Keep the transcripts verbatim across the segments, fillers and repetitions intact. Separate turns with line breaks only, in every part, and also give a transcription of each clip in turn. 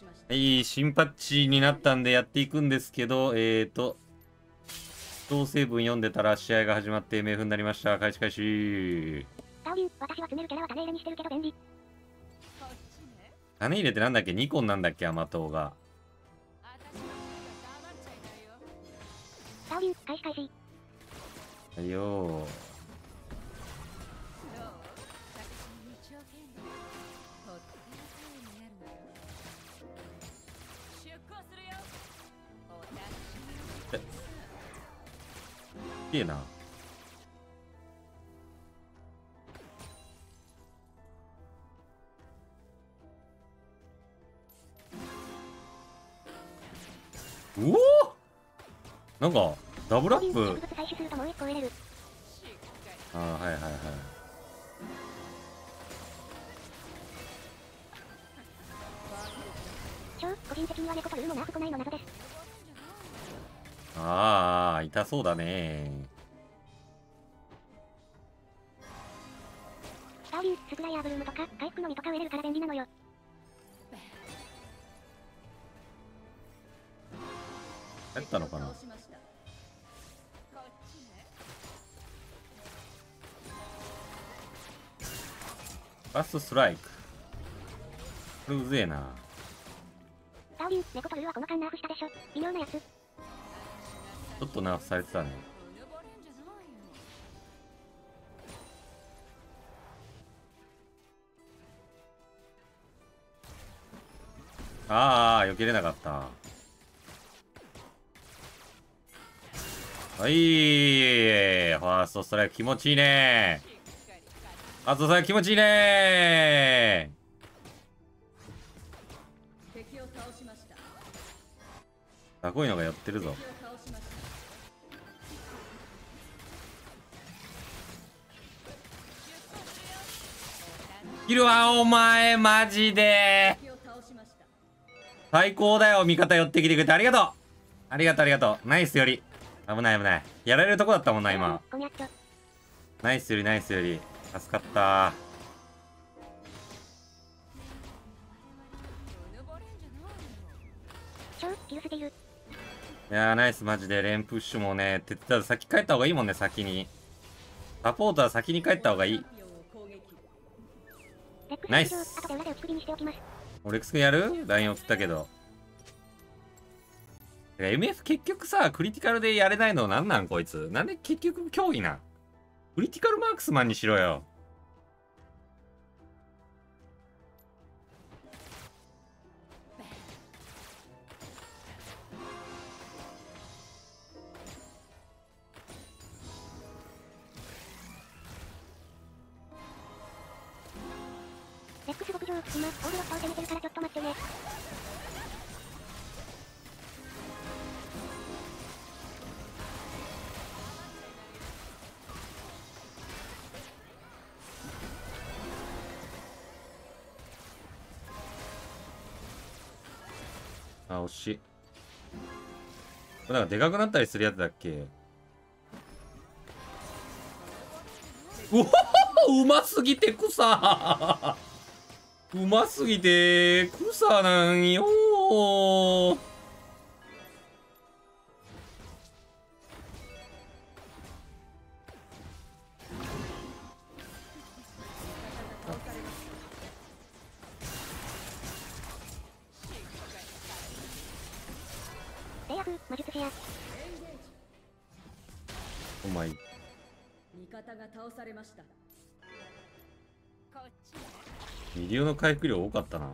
はい、新パッチになったんでやっていくんですけど、えーと、同成分読んでたら試合が始まって冥府になりました。開始開始。
タオリン、私は詰めるキャラは種入れにしてるけど便利。
種入れってなんだっけ？ に 個なんだっけ？甘党が。
タオリン、開始開始。
はいよー。いいな。うおー、なんかダブルアップ。ああ、はいはいはい。
超個人的には猫とルーもナーフ来ないの謎です。
ああ、痛そうだね。
スターリン、スクライアーブルームとか回復の実とか植えれるから便利なのよ。
やったのかな。ファーストストライク。これうぜえな。
タオリン、猫とルーはこの間ナーフしたでしょ。微妙なやつ。ち
ょっとナーフされてたね。ああ、避けれなかった。はい、ファーストストライク気持ちいいね。ファーストストライク気持ちいいね。かっこいいのが寄ってるぞ。キルはお前マジで最高だよ。味方寄ってきてくれてありがとう。ありがとうありがとう。ナイスより。危ない危ない。やられるとこだったもんな今。ナイスよりナイスより。助かった。いやーナイスマジで。レーンプッシュもね、手伝う。先帰った方がいいもんね、先に。サポートは先に帰った方がいい。ナイス。俺レックス君やる？ ライン 送ったけど。エムエフ 結局さ、クリティカルでやれないのなんなんこいつ。なんで結局競技なん？クリティカルマークスマンにしろよ。
レックス牧場、今、オールロットを攻めてるからちょっと待ってね。
あ、惜しい。これなんかでかくなったりするやつだっけ？うおほ、うますぎて草うますぎて草なんよー。
レイアフ、魔術師や。
お前。
味方が倒されました。
ミリオの回復量多かったな。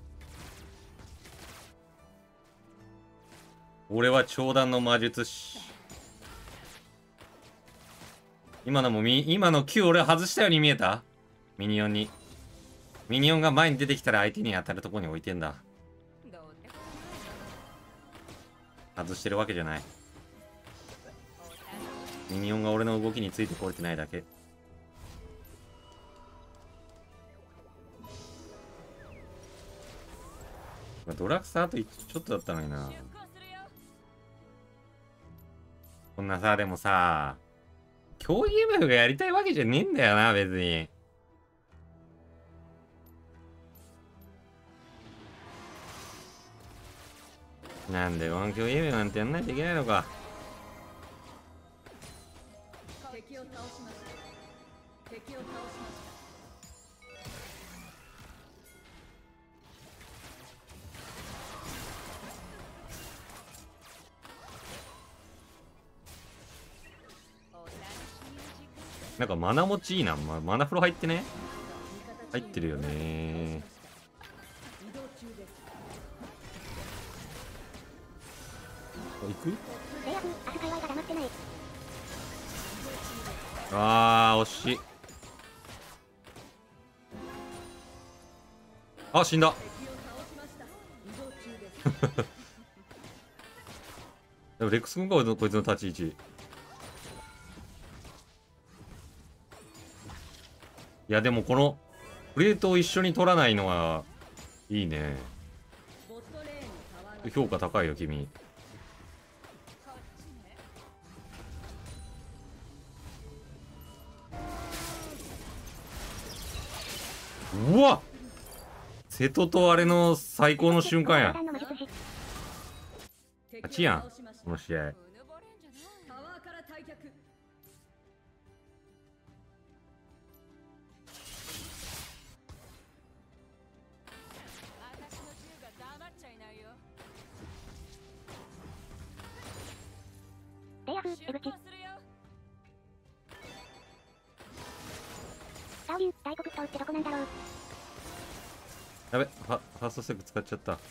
俺は長弾の魔術師。今のもみ、今の Q 俺外したように見えた？ミニオンに。ミニオンが前に出てきたら相手に当たるところに置いてんだ。外してるわけじゃない。ミニオンが俺の動きについてこれてないだけ。ドラクサあとちょっとだったのにな。こんなさ、でもさ、競技 エムエフ がやりたいわけじゃねえんだよな、別に。 なんでワンキョウイエメなんてやんないといけないのか。
敵を倒しました敵を倒しました
なんかマナ持ちいいな、ま、マナ風呂入ってね。入ってるよね。行く？
レイアフ、アス界隈が黙ってない。
あー惜しい。あ、死んだ。でもレックス君かこいつの立ち位置。いやでもこのプレートを一緒に取らないのはいいね。評価高いよ君。うわっ、瀬戸とあれの最高の瞬間や。勝ちやんこの試合。
タワーから退却。
レイアフ、エグチ。サウリュウ、大黒島ってどこなんだろう。
やべ、ファファーストステック使っちゃった。合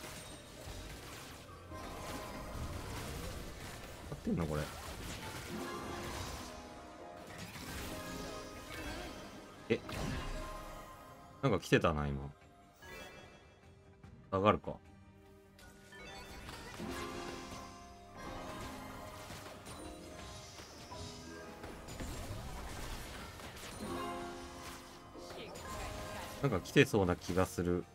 ってんのこれ。え、なんか来てたな今。下がるか。なんか来てそうな気がする。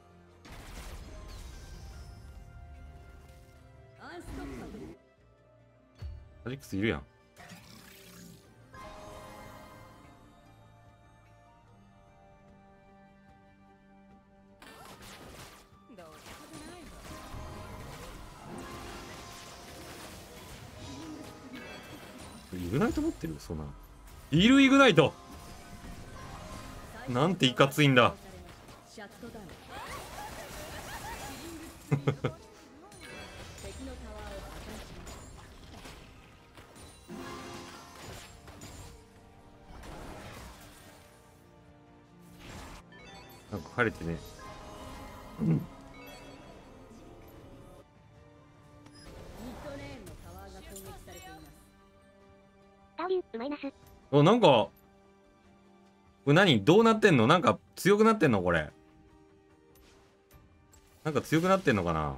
タジックスいるやん。イグナイト持ってる？そんな。いるイグナイト。なんていかついんだ。なんか晴れてね。うん。
サウリュウ、うまいなす。
お、なんかこれ何どうなってんの？なんか強くなってんのこれ。なんか強くなってんのかな。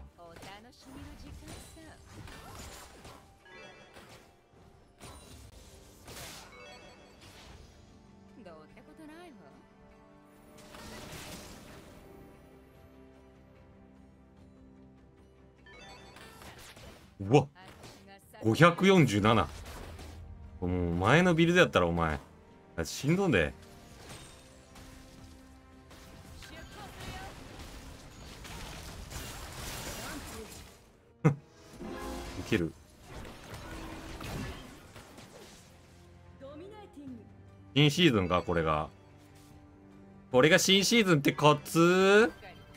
うわ、ごひゃくよんじゅうなな。もう前のビルドやったらお前しんどんで。いける。新シーズンかこれが。これが新シーズンってコツ？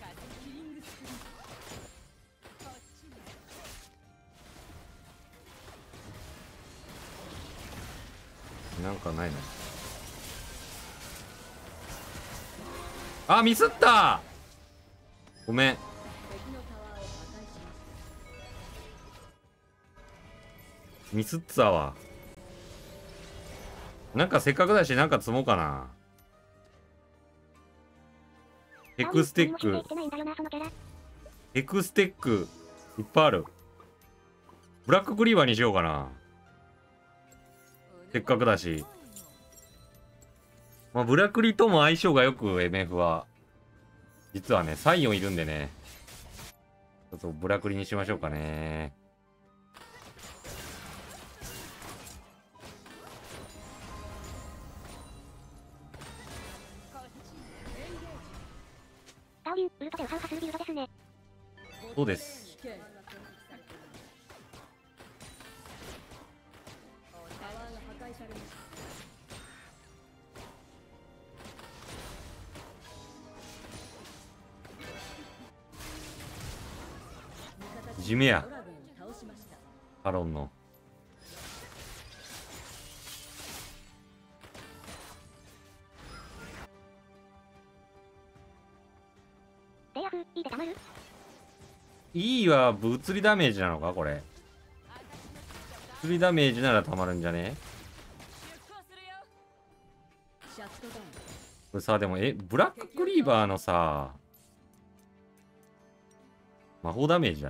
なんかないの？あ、ミスった。ごめん。ミスったわ。なんかせっかくだしなんか積もうかな。ヘクステックヘクステックいっぱいある。ブラッククリーバーにしようかな。せっかくだし。まあ、ブラクリとも相性がよく エムエフ は実はねサイオンいるんでね、ちょっとブラクリにしましょうかね。
サウリュウ、ウルトでウハウハするビルドですね。
そうです。 じめや
ドラゴンを倒しました。
カロンの。
レイヤフ、いいでたまる？
E は物理ダメージなのかこれ。物理ダメージならたまるんじゃね？
シャットダウン。
これさ、でも、え、ブラッククリーバーのさ、魔法ダメージだね。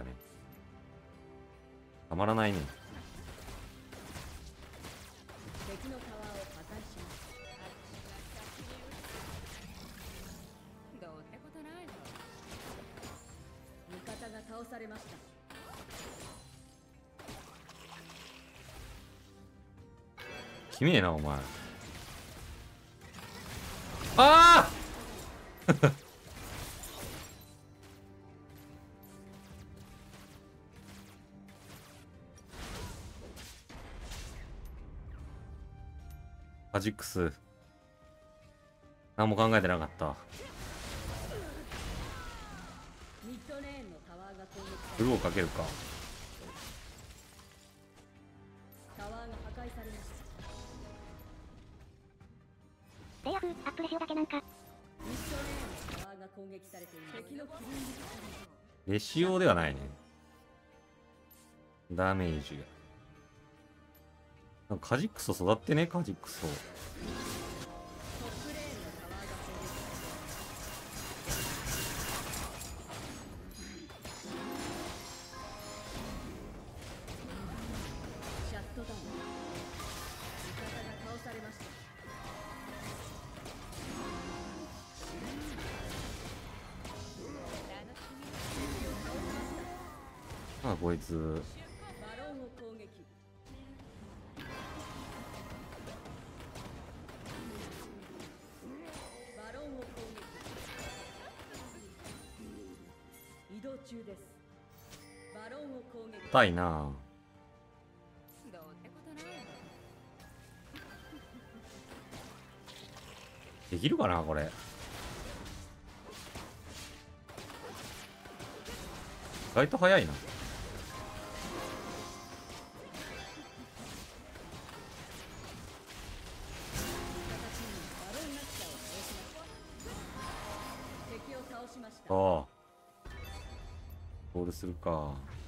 たまらないね。
敵のタワーを破壊します。どうってことないの。味方が倒されました。
きめえな、お前。ああカジックス。何も考えてなかった。
ミッドレーンのタワーが攻撃さ
ブ
れ、
ルーをかけるか。
タワーが破壊されました。
レイヤフ、アップレシオだけなんか。
ミッドレーンのタワーが攻撃されています。敵のキリング
レシオではないね。ダメージが。なんかカジックスを育ってね、カジックスを。
トップレーンのタワーが攻撃されています。シャットダウン。味方が倒されました。
ああ、こいつ。
バロンを攻撃。バロンを攻撃。移動中です。バロンを攻撃。
痛いな。
どうってことないの。
できるかな、これ。意外と早いな。
敵を倒しました。
ああ。ボールするか。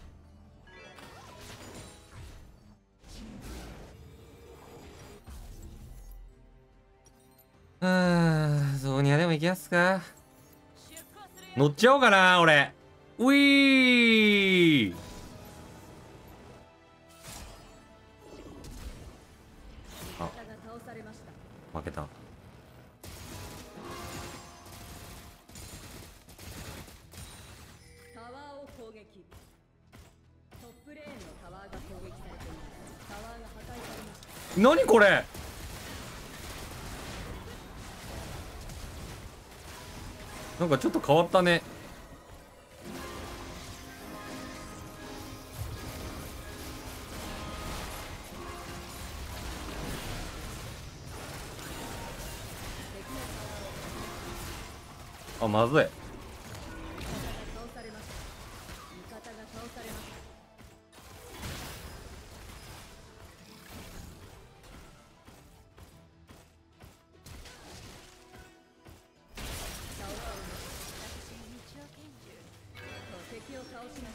はあ、ゾーニアでも行きますか。乗っちゃおうかな、俺。ウィー。
味方が倒されました。
負けた。
タワーを攻撃。トップレーンのタワーが攻撃されています。タワーが破壊されました。
何これ。なんかちょっと変わったね。あ、まずい。
味方が倒されました。味方が倒されました。タワーを敵を倒しました。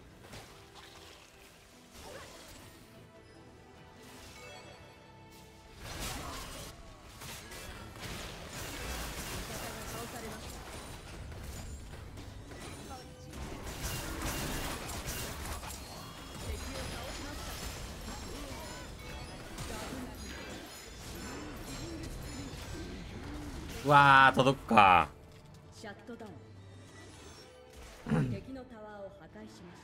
うわー、届くか。
シャットダウン。敵のタワーを破壊しました。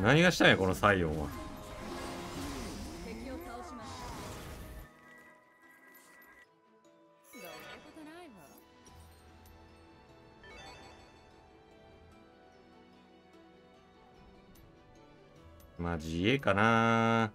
何がしたんやこのサイオンは。
敵を倒しました。そんなことないわ。
まあ自衛かな。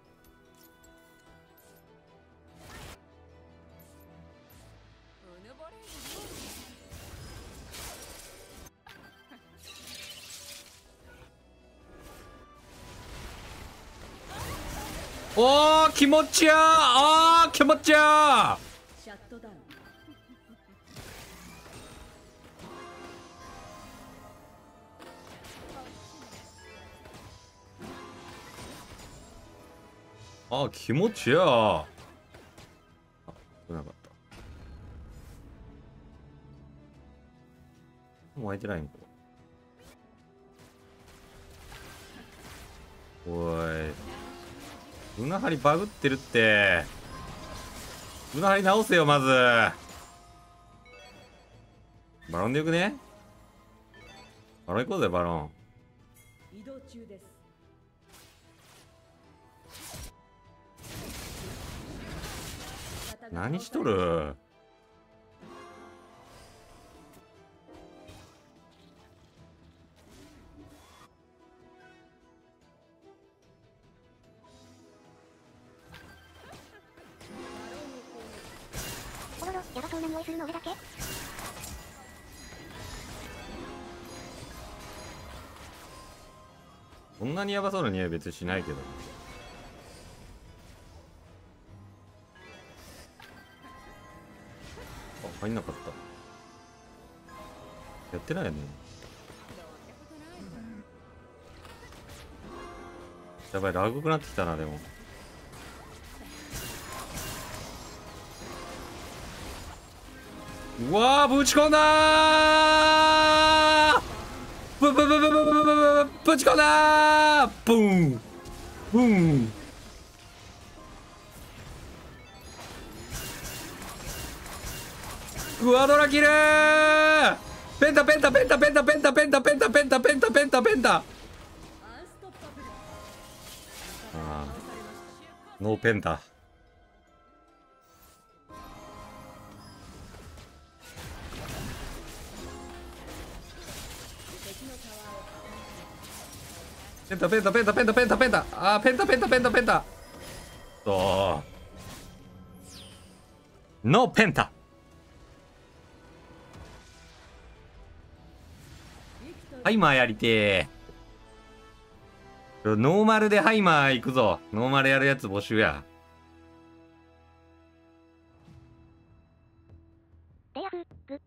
おー気持ちやー。あー気持ちやー。
シャットダウン。
あー気持ちやー。あ危なかった。もう空いてないんか。おいうなはりバグってるって。うなはり直せよまず。バロンでよくね。バロン行こうぜバロン。
移動中です。
何しとる。
おろろ、やばそうな匂いするの俺だけ？
そんなにヤバそうな匂い別にしないけど。あ入んなかった。やってないよね。やばいラグくなってきたな。でもうわーぶち込んだー。ブブブブブブブブブぶち込んだー。ブンブン。クアドラキルー。ペンタペンタペンタペンタペンタペンタペンタペンタペンタペンタペンタ。ああノーペンタ。ペンタペンタペンタペンタペンタペンタ。あーペンタペンタペンタペンタ。そうノーペンタ。ハイマーやりてー。ノーマルでハイマー行くぞ。ノーマルやるやつ募集や。
レアフグ。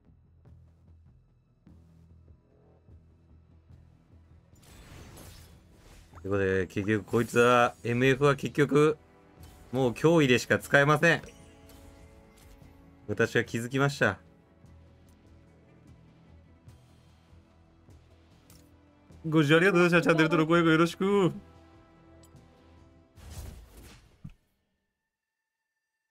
ということで結局こいつは エムエフ は結局もう脅威でしか使えません。私は気づきました。ご視聴ありがとうございました。チャンネル登録、高評価よろしく。